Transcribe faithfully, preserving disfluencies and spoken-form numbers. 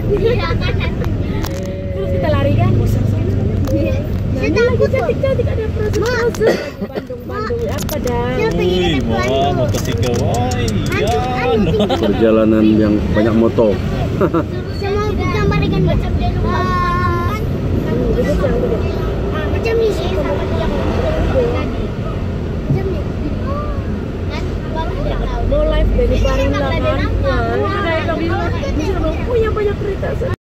Terus kita lari kan? Saya takut cantik-cantik ada proses-proses Bandung-Bandung apa dah? Wih, wah, motosikal, wah, iya. Perjalanan yang banyak moto. Saya mau gambar dengan macam dia lupa. Macam ni sih sama dia. Macam ni. Mau live dari Baringlaman. Ada yang bilang, punya banyak kereta.